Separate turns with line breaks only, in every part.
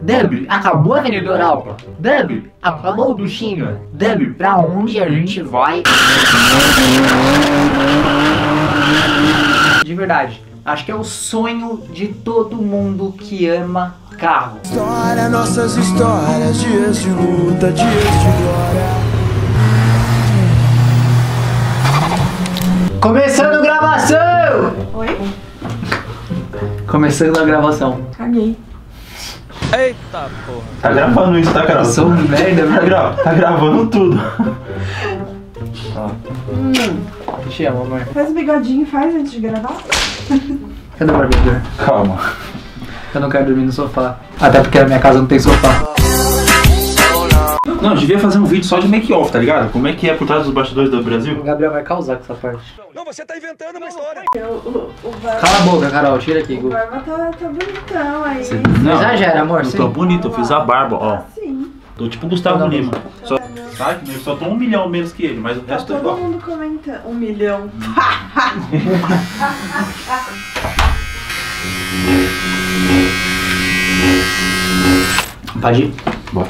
Deb, acabou a Avenida Europa. Deb, acabou o duchinho. Deb, pra onde a gente vai? De verdade, acho que é o sonho de todo mundo que ama carro.
História, nossas histórias, dias de luta, dias de glória.
Começando a gravação!
Oi?
Começando a gravação.
Caguei.
Eita porra.
Tá gravando isso, tá
Eu
gravando?
sou um merda, velho.
Tá gravando tudo.
Te amo, amor.
Faz o bigodinho, faz antes de gravar.
Cadê o barbeador?
Calma.
Eu não quero dormir no sofá. Até porque na minha casa não tem sofá.
Não, eu devia fazer um vídeo só de make-off, tá ligado? Como é que é por trás dos bastidores do
O
Brasil?
Gabriel vai causar com essa parte.
Não, você tá inventando uma história.
O Barba,
Cala a boca, Carol. Tira aqui.
o Barba tá bonitão aí.
Não exagera, amor.
Eu
Sim.
tô bonito, eu fiz a barba, ó.
Sim.
Tô tipo Gustavo
Não,
Lima. Sabe? Eu só tô 1 milhão menos que ele, mas o
Tá
resto é
todo
igual.
mundo comentando. 1 milhão.
Pode ir?
Bora.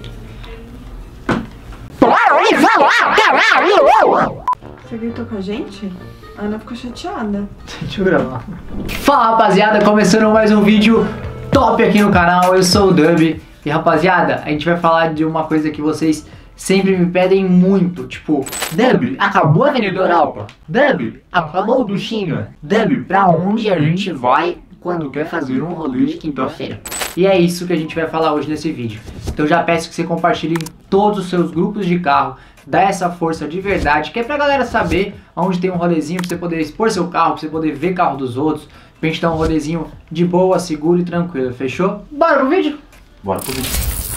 Você gritou com a gente? A Ana ficou chateada.
Deixa eu gravar. Fala, rapaziada, começando mais um vídeo top aqui no canal. Eu sou o Dub. E rapaziada, a gente vai falar de uma coisa que vocês sempre me pedem muito. Tipo, Dub, acabou a Avenida Europa. Dub, acabou o duchinho. Dub, pra onde a gente vai quando quer fazer um rolê de quinta-feira? E é isso que a gente vai falar hoje nesse vídeo. Então já peço que você compartilhe em todos os seus grupos de carro. Dá essa força de verdade, que é pra galera saber onde tem um rolezinho, pra você poder expor seu carro, pra você poder ver carro dos outros, pra gente dar um rolezinho de boa, seguro e tranquilo, fechou? Bora pro vídeo?
Bora pro vídeo.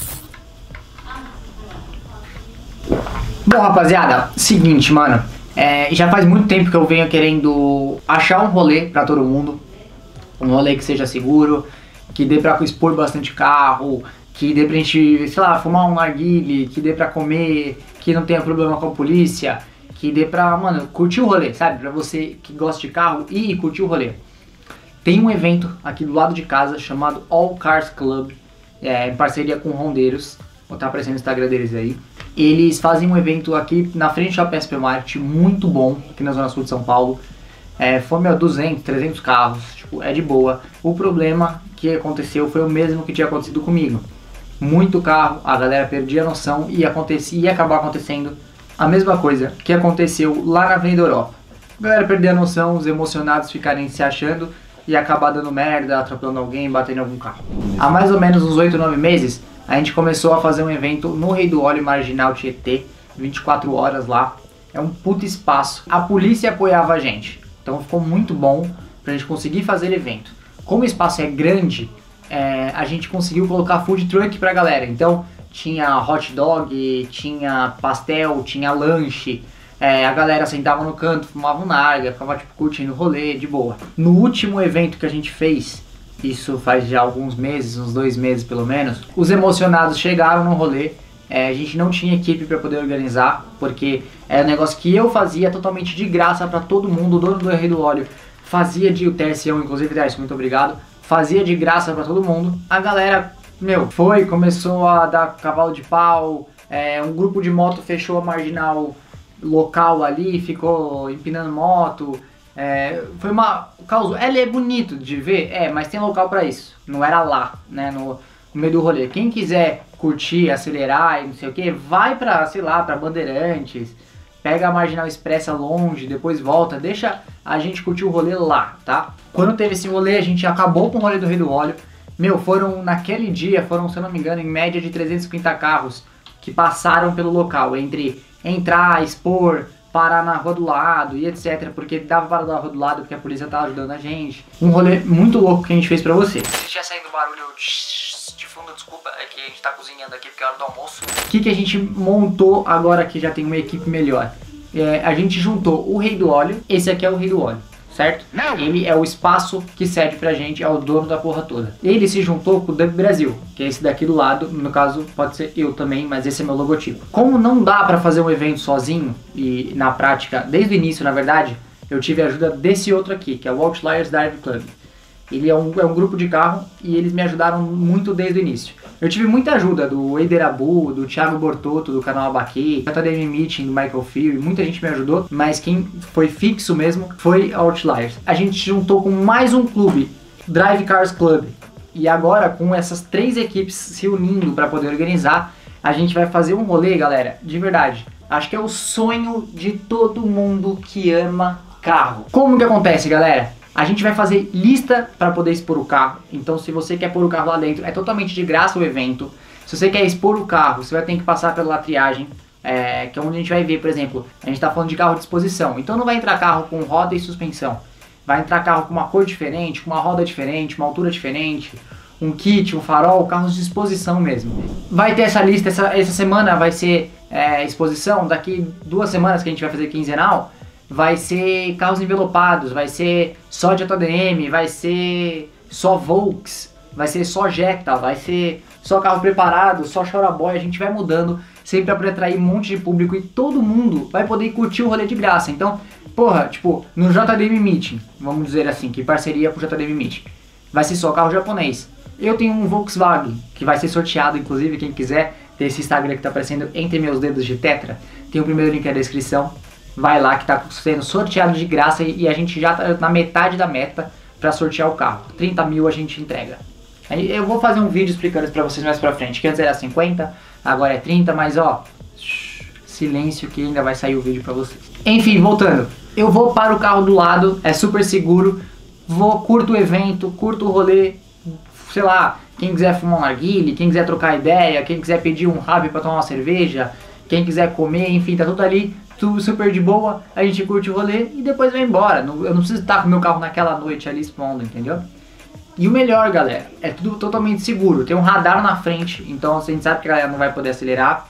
Bom, rapaziada, seguinte, mano, já faz muito tempo que eu venho querendo achar um rolê pra todo mundo, um rolê que seja seguro, que dê pra expor bastante carro, que dê pra gente, sei lá, fumar um narguile, que dê pra comer, que não tenha problema com a polícia, que dê pra, mano, curtir o rolê, sabe? Pra você que gosta de carro e curtir o rolê. Tem um evento aqui do lado de casa chamado All Cars Club, em parceria com Rondeiros, vou estar aparecendo no Instagram deles aí. Eles fazem um evento aqui na frente do Shopping SP Market, muito bom, aqui na Zona Sul de São Paulo. Foi, meu, 200, 300 carros, tipo, é de boa. O problema que aconteceu foi o mesmo que tinha acontecido comigo. Muito carro, a galera perdia a noção e ia acabar acontecendo a mesma coisa que aconteceu lá na Avenida Europa. A galera perder a noção, os emocionados ficarem se achando e acabar dando merda, atropelando alguém, batendo em algum carro. Há mais ou menos uns 8, 9 meses, a gente começou a fazer um evento no Rei do Óleo Marginal Tietê, 24 horas lá. É um puto espaço. A polícia apoiava a gente, então ficou muito bom pra gente conseguir fazer evento. Como o espaço é grande, a gente conseguiu colocar food truck pra galera. Então tinha hot dog, tinha pastel, tinha lanche. A galera sentava no canto, fumava um narga, ficava tipo curtindo o rolê, de boa. No último evento que a gente fez, isso faz já alguns meses, uns 2 meses pelo menos, os emocionados chegaram no rolê. A gente não tinha equipe para poder organizar, porque era um negócio que eu fazia totalmente de graça para todo mundo. O dono do Rei do Óleo fazia o TSão, inclusive, Darcy, muito obrigado. Fazia de graça para todo mundo. A galera, meu, começou a dar cavalo de pau. Um grupo de moto fechou a marginal local ali, ficou empinando moto. Foi uma causa. Ele é bonito de ver, mas tem local para isso. Não era lá, né, no meio do rolê. Quem quiser curtir, acelerar e não sei o que, vai pra, sei lá, pra Bandeirantes, pega a Marginal Expressa longe, depois volta, deixa a gente curtir o rolê lá, tá? Quando teve esse rolê, a gente acabou com o rolê do Rei do Óleo. Meu, naquele dia, se eu não me engano, em média de 350 carros que passaram pelo local, entre entrar, expor, parar na rua do lado e etc, porque dava para dar na rua do lado porque a polícia tava ajudando a gente. Um rolê muito louco que a gente fez pra você. Se estiver saindo barulho de fundo, desculpa, é que a gente tá cozinhando aqui porque é hora do almoço. O que a gente montou agora que já tem uma equipe melhor? A gente juntou o Rei do Óleo, esse aqui é o Rei do Óleo, certo? Não. Ele é o espaço que cede pra gente, é o dono da porra toda. Ele se juntou com o Dub Brasil, que é esse daqui do lado, no caso pode ser eu também, mas esse é meu logotipo. Como não dá pra fazer um evento sozinho, e na prática, desde o início na verdade, eu tive a ajuda desse outro aqui, que é o Outliers Drive Club. Ele é um grupo de carro e eles me ajudaram muito desde o início. Eu tive muita ajuda do Eider Abu, do Thiago Bortotto, do canal Abaquê, do JDM Meeting, do Michael Fury, muita gente me ajudou, mas quem foi fixo mesmo foi a Outliers. A gente juntou com mais um clube, Drive Cars Club, e agora com essas 3 equipes se unindo para poder organizar, a gente vai fazer um rolê, galera, de verdade. Acho que é o sonho de todo mundo que ama carro. Como que acontece, galera? A gente vai fazer lista para poder expor o carro. Então, se você quer pôr o carro lá dentro, é totalmente de graça o evento. Se você quer expor o carro, você vai ter que passar pela triagem, que é onde a gente vai ver, por exemplo, a gente está falando de carro de exposição. Então, não vai entrar carro com roda e suspensão. Vai entrar carro com uma cor diferente, com uma roda diferente, uma altura diferente, um kit, um farol, carros de exposição mesmo. Vai ter essa lista, essa semana vai ser exposição, daqui 2 semanas que a gente vai fazer quinzenal, vai ser carros envelopados, vai ser só JDM, vai ser só Volks, vai ser só Jetta, vai ser só carro preparado, só Choraboy. A gente vai mudando sempre para poder atrair um monte de público e todo mundo vai poder curtir o rolê de graça. Então, porra, tipo, no JDM Meeting, vamos dizer assim, que parceria com o JDM Meeting, vai ser só carro japonês. Eu tenho um Volkswagen, que vai ser sorteado, inclusive, quem quiser, tem esse Instagram que tá aparecendo entre meus dedos de tetra, tem o primeiro link na descrição. Vai lá que tá sendo sorteado de graça e a gente já tá na metade da meta para sortear o carro. 30 mil a gente entrega. Aí eu vou fazer um vídeo explicando isso pra vocês mais pra frente, que antes era 50, agora é 30, mas ó, silêncio que ainda vai sair o vídeo pra vocês. Enfim, voltando. Eu vou para o carro do lado, é super seguro, curto o evento, curto o rolê, sei lá, quem quiser fumar um narguile, quem quiser trocar ideia, quem quiser pedir um hub pra tomar uma cerveja, quem quiser comer, enfim, tá tudo ali. Tudo super de boa, a gente curte o rolê e depois vai embora. Eu não preciso estar com o meu carro naquela noite ali expondo, entendeu? E o melhor, galera, é tudo totalmente seguro. Tem um radar na frente, então a gente sabe que a galera não vai poder acelerar.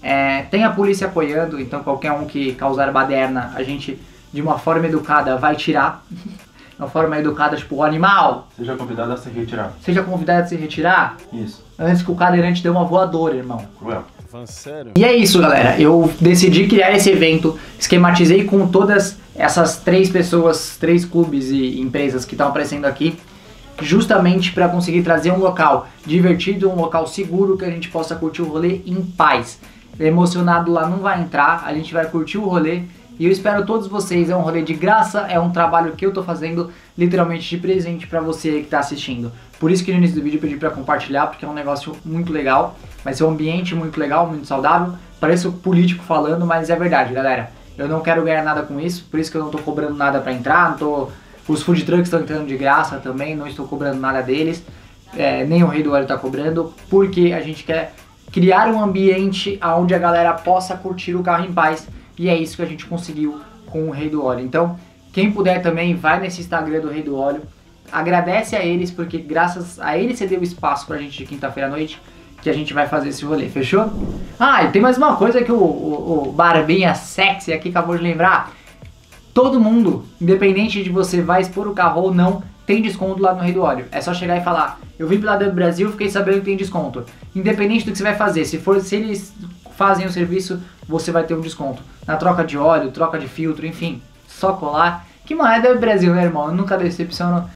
Tem a polícia apoiando, então qualquer um que causar baderna, a gente, de uma forma educada, vai tirar. De uma forma educada, tipo, o animal.
Seja convidado a se retirar.
Seja convidado a se retirar.
Isso.
Antes que o cadeirante dê uma voadora, irmão.
Cruel.
Sério?
E é isso, galera, eu decidi criar esse evento, esquematizei com todas essas 3 pessoas, 3 clubes e empresas que estão aparecendo aqui, justamente para conseguir trazer um local divertido, um local seguro, que a gente possa curtir o rolê em paz. Emocionado lá não vai entrar, a gente vai curtir o rolê e eu espero todos vocês. É um rolê de graça, é um trabalho que eu tô fazendo literalmente de presente para você que tá assistindo. Por isso que no início do vídeo eu pedi para compartilhar, porque é um negócio muito legal. Vai ser um ambiente muito legal, muito saudável. Parece um político falando, mas é verdade, galera. Eu não quero ganhar nada com isso, por isso que eu não tô cobrando nada para entrar. Os food trucks estão entrando de graça também, não estou cobrando nada deles. Nem o Rei do Óleo tá cobrando, porque a gente quer criar um ambiente onde a galera possa curtir o carro em paz. E é isso que a gente conseguiu com o Rei do Óleo. Então, quem puder também, vai nesse Instagram do Rei do Óleo. Agradece a eles, porque graças a eles você deu espaço pra gente de quinta-feira à noite, que a gente vai fazer esse rolê, fechou? Ah, e tem mais uma coisa que o Barbinha Sexy aqui acabou de lembrar. Todo mundo, independente de você vai expor o carro ou não, tem desconto lá no Rei do Óleo. É só chegar e falar, eu vim pela do Brasil, fiquei sabendo que tem desconto. Independente do que você vai fazer, se eles fazem o serviço, você vai ter um desconto. Na troca de óleo, troca de filtro, enfim, só colar. Que moeda é do Brasil, né, irmão? Eu nunca decepciono.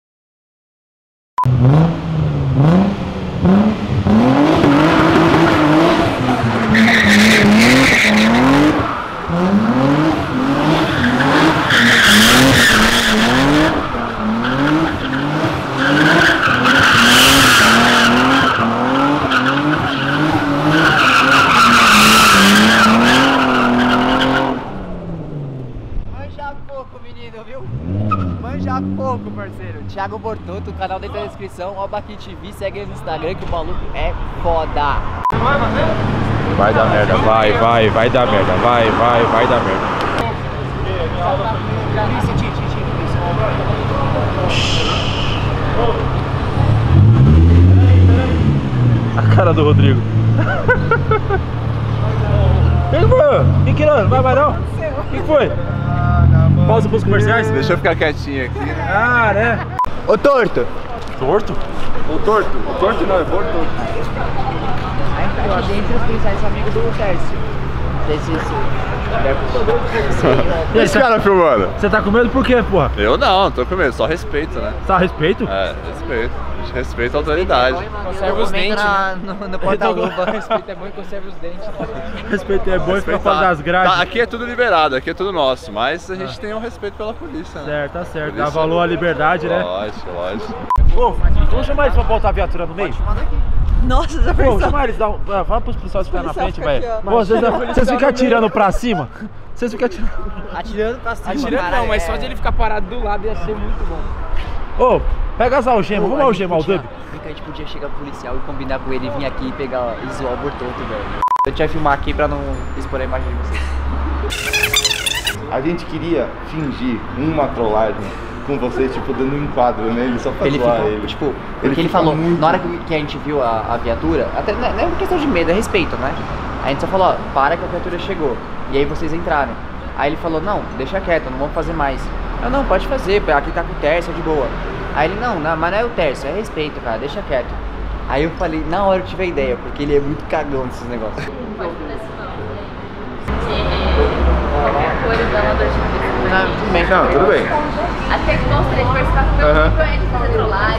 Manja pouco, menino, viu? Manja pouco, parceiro. Thiago Bortotto, o canal dentro da descrição. Ó, Baqui TV, segue ele no Instagram que o maluco é foda.
Vai dar merda, vai dar merda, vai dar merda. A cara do Rodrigo. O que não? Vai não? O que foi? Pausa pros comerciais?
Deixa eu ficar quietinho aqui.
Ah, né?
Ô torto!
Torto?
Ô torto! O torto não, é torto.
Aqui dentro os policiais são amigos do Tércio.
E aí,
Esse cara filmando.
você tá com medo por quê, porra?
Eu não, tô com medo, só respeito, né?
Tá, respeito?
É, respeito. A gente respeita a autoridade.
Conserva os dentes no porta-luva.
Respeito é bom e conserva os dentes.
Respeito é bom e fica fora das grades.
Tá, aqui é tudo liberado, aqui é tudo nosso, mas a gente tem um respeito pela polícia, né?
Certo, tá certo.
Polícia-
Dá valor à liberdade, né?
Lógico, lógico.
Ô, vamos chamar eles pra botar a viatura no meio?
Nossa, já
Pô,
pensou?
chamar eles, fala pros policiais ficarem na frente,
fica
velho.
aqui, ó.
Pô, vocês ficam atirando pra cima? Vocês ficam atirando.
Atirando pra cima.
Atirando não, mas só de ele ficar parado do lado ia ser muito bom.
Ô, pega as algemas, vamos algemar o Dub?
A gente podia chegar pro policial e combinar com ele e vir aqui e pegar e zoar o Bortoto, velho. Eu tinha que filmar aqui pra não expor a imagem de vocês.
A gente queria fingir uma trollagem com você, tipo, dando um enquadro nele só pra
Ele
zoar
ficou,
ele.
tipo, porque ele
fica
falou,
muito-
na hora que a gente viu a viatura, até não é uma questão de medo, é respeito, né? A gente só falou, ó, para que a viatura chegou. E aí vocês entraram. Aí ele falou, não, deixa quieto, não vamos fazer mais. Eu, não, pode fazer, aqui tá com o terço, é de boa. Aí ele, não, mas não é o terço, é respeito, cara, deixa quieto. Aí eu falei, na hora eu tive a ideia, porque ele é muito cagão desses negócios.
Não, tudo bem.
Não, tudo bem.
Até que gostaria de participar com o meu influente, fazer trollagem.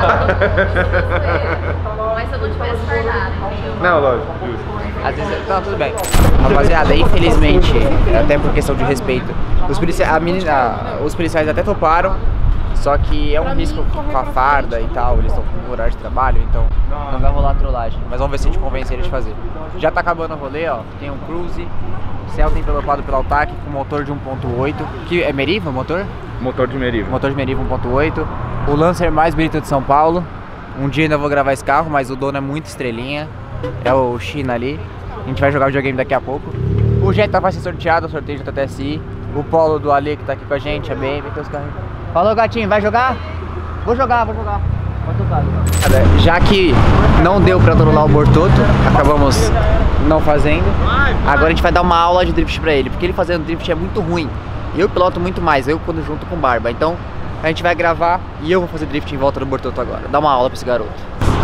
Mas se eu não tivesse fardado, entendeu?
Não, lógico, justo.
Às vezes, tá, tudo bem. Rapaziada, infelizmente, até por questão de respeito, os policiais até toparam, só que é um risco com a farda e tal, eles estão com horário de trabalho, então não vai rolar trollagem. Mas vamos ver se a gente convence eles de fazer. Já tá acabando o rolê, ó, tem um Cruze, Celta envelopado pelo Altac com motor de 1.8, que é Meriva o motor?
Motor de Meriva.
Motor de Meriva 1.8, o Lancer mais bonito de São Paulo. Um dia ainda vou gravar esse carro, mas o dono é muito estrelinha, é o China ali. A gente vai jogar videogame daqui a pouco. O Jetta vai ser sorteado, o sorteio da TSI. O Polo do Ali que tá aqui com a gente, a BM, tem os carros. Falou, gatinho, vai jogar? Vou jogar. Pode tocar. Já que não deu pra trollar o Bortoto, acabamos não fazendo. Agora a gente vai dar uma aula de drift pra ele, porque ele fazendo drift é muito ruim. Eu piloto muito mais, eu quando junto com Barba. Então a gente vai gravar e eu vou fazer drift em volta do Bortoto agora. Dá uma aula pra esse garoto.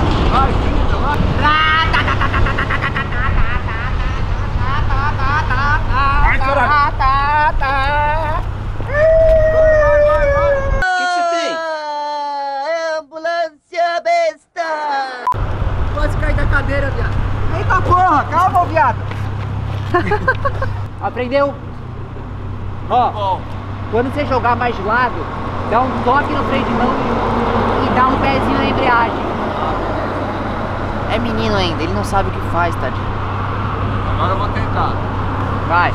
Ai, caralho!
O que você tem?
Ambulância besta!
Quase cair da cadeira, viado. Eita porra, calma, viado.
Aprendeu? Ó, quando você jogar mais de lado, dá um toque no freio de mão e dá um pezinho na embreagem. É menino ainda, ele não sabe o que faz, tadinho.
Agora eu vou tentar.
Vai.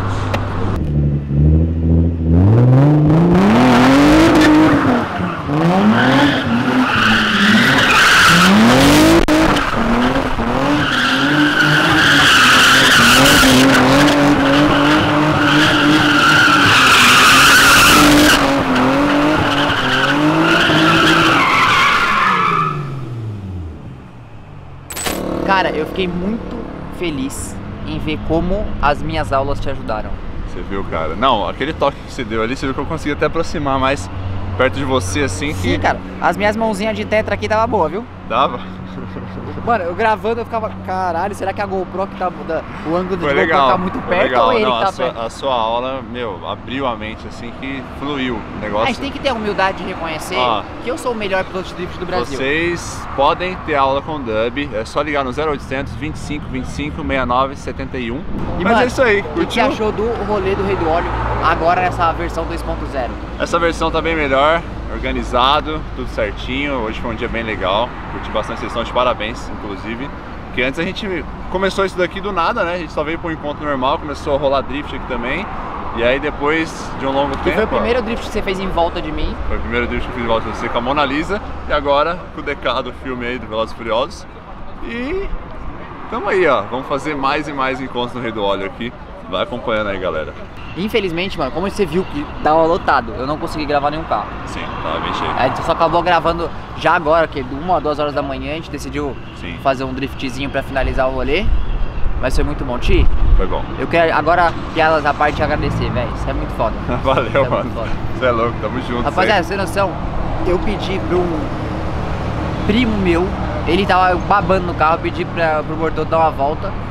Cara, eu fiquei muito feliz em ver como as minhas aulas te ajudaram.
Você viu, cara? Não, aquele toque que você deu ali, você viu que eu consegui até aproximar mais perto de você, assim, que...
Sim, cara, as minhas mãozinhas de tetra aqui tava boa, viu?
Dava?
Mano, eu gravando eu ficava, caralho, será que a GoPro que tá, o ângulo
Foi
de
legal,
GoPro tá muito
foi
perto
legal.
ou ele
Não,
que tá perto?
a sua aula, meu, abriu a mente, assim, que fluiu o negócio.
A gente tem que ter a humildade de reconhecer que eu sou o melhor piloto de drift do Brasil.
Vocês podem ter aula com o Dub, é só ligar no 0800 25 25 69 71. Mas
mano,
é isso aí,
o que
curtiu?
você achou do rolê do Rei do Óleo agora nessa versão 2.0?
Essa versão tá bem melhor, organizado, tudo certinho. Hoje foi um dia bem legal, curti bastante, vocês estão de parabéns, inclusive. Porque antes a gente começou isso daqui do nada, né? A gente só veio para um encontro normal, começou a rolar drift aqui também. E aí depois de um longo tempo...
Que foi o primeiro drift que você fez em volta de mim.
Foi o primeiro drift que eu fiz em volta de você com a Mona Lisa. E agora com o DK do filme aí do Velozes e Furiosos. E tamo aí, ó. Vamos fazer mais e mais encontros no Rei do Óleo aqui. Vai acompanhando aí, galera.
Infelizmente, mano, como você viu que tava lotado, eu não consegui gravar nenhum carro.
Sim, tava bem cheio.
A gente só acabou gravando já agora, que 1 ou 2 horas da manhã a gente decidiu fazer um driftzinho pra finalizar o rolê. Mas foi muito bom, Ti.
Foi bom.
Eu quero agora, piadas à parte, te agradecer, velho. Isso é muito foda.
Valeu, mano. Você é louco, tamo junto.
Rapaziada, sem noção, eu pedi pra um primo meu, ele tava babando no carro, eu pedi pro Bortoto dar uma volta.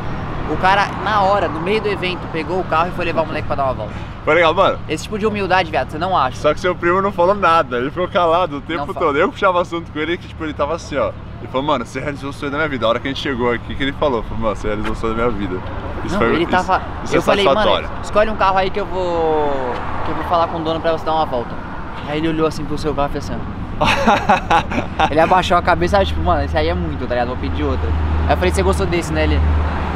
O cara, na hora, no meio do evento, pegou o carro e foi levar o moleque pra dar uma volta.
Foi legal, mano.
Esse tipo de humildade, viado, você não acha.
Só que seu primo não falou nada, ele ficou calado o tempo
Não
todo. Eu puxava assunto com ele que, tipo, ele tava assim, ó. Ele falou, mano, você realizou o sonho da minha vida. A hora que a gente chegou aqui, que ele falou, mano, você realizou o sonho da minha vida. Isso
Não,
foi
ele tava...
Isso
eu
é
falei, mano,
satisfatório.
escolhe um carro aí que eu vou falar com o dono pra você dar uma volta. Aí ele olhou assim pro seu carro e fez assim, ó. Ele abaixou a cabeça e tipo, mano, esse aí é muito, tá ligado? Vou pedir outra. Aí eu falei, você gostou desse, né? Ele...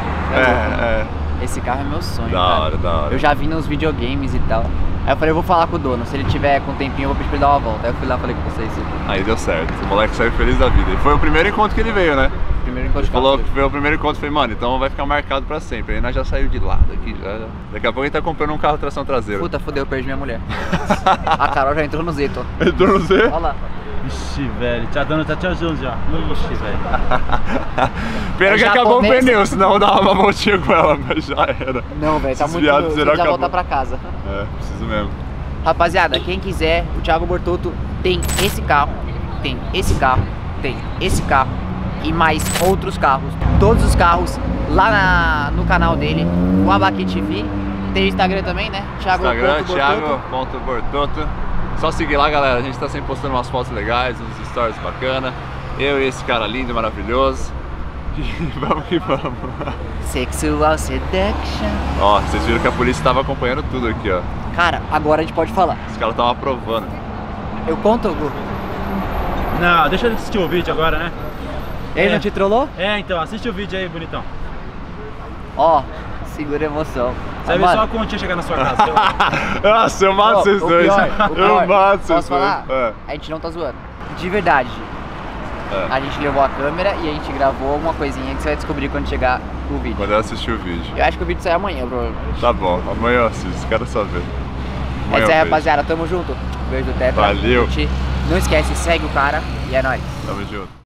Esse carro é meu sonho,
Da hora, da hora.
Eu já vi nos videogames e tal. Aí eu falei, eu vou falar com o dono, se ele tiver com um tempinho eu vou pedir pra ele dar uma volta. Aí eu fui lá e falei com vocês.
Aí deu certo, o moleque saiu feliz da vida. E foi o primeiro encontro que ele veio, né?
Primeiro encontro
Ele falou que foi o primeiro encontro, falei, mano, então vai ficar marcado pra sempre. Aí nós já saiu de lado aqui, já. Daqui a pouco a gente tá comprando um carro de tração traseira.
Puta, fodeu, eu perdi minha mulher. A Carol já entrou no Z, tô.
Entrou no Z?
Olha lá.
Ixi, velho, tá dando até tchauzão já. Ixi, velho.
Pena que acabou o pneu, senão eu dava uma voltinha com ela, mas já era.
Não, velho, tá muito louco, já voltar pra casa.
É, preciso mesmo.
Rapaziada, quem quiser, o Thiago Bortotto tem esse carro, tem esse carro, tem esse carro e mais outros carros. Todos os carros lá no canal dele, o Abaque TV. Tem o Instagram também, né?
Instagram, Thiago.Bortotto. Só seguir lá, galera. A gente tá sempre postando umas fotos legais, uns stories bacana. Eu e esse cara lindo e maravilhoso. E vamos que vamos.
Sexual Seduction.
Ó, vocês viram que a polícia tava acompanhando tudo aqui, ó.
Cara, agora a gente pode falar.
Os caras estavam aprovando.
Eu conto, Gu?
Não, deixa eu assistir o vídeo agora, né?
Ele não te trollou?
É, então, assiste o vídeo aí, bonitão.
Ó, segura a emoção.
Você vai ver só a continha chegar na sua casa.
Nossa, eu mato vocês dois. Eu mato vocês dois.
Posso falar? A gente não tá zoando. De verdade. A gente levou a câmera e a gente gravou alguma coisinha que você vai descobrir quando chegar o vídeo.
Quando eu assistir o vídeo.
Eu acho que o vídeo sai amanhã, provavelmente.
Tá bom, amanhã eu assisto, quero saber.
É isso aí, rapaziada. Tamo junto. Beijo do Tetra.
Valeu.
Não esquece, segue o cara e é nóis.
Tamo junto.